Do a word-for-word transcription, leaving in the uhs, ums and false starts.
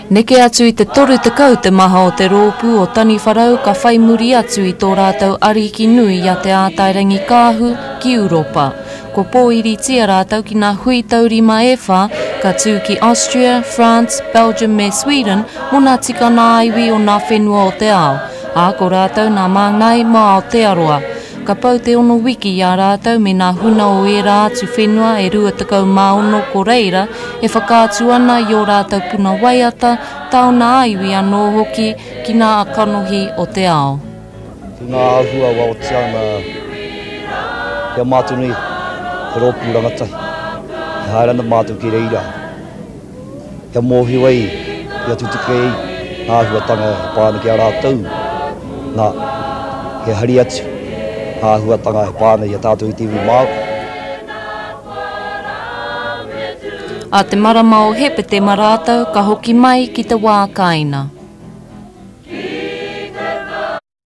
Neke atu i te toru te kau te maha o te rōpū o tani wharau ka whai muri atu i tō rātau ariki nui i a te ātairangi kāhu ki Europa. Ko pōiri tia rātau ki ngā hui taurima e whā, ka tū ki Austria, France, Belgium me Sweden mo nā tika nā iwi o nā whenua o te ao. A ko rātau nā māngai mā o te aroa. Ka pau te ono wiki i a rātau me nā huna o e rā atu whenua e rua takau māono ko reira e whakātu ana i o rātau puna waiata tau nā aiwi anō hoki ki nā akanohi o te ao. Ngā ahua wa o te ana ia mātuni he rōpū rangatai. He haerana mātou ki reira. Ia mōhi wai ia tutukei ngā ahua tanga he pāna ki a rātau. Nā he hari atu. Ahua tanga he pāna i a tātou i tiwi māu. A te marama o hepe te marātau ka hoki mai ki te wā kaina.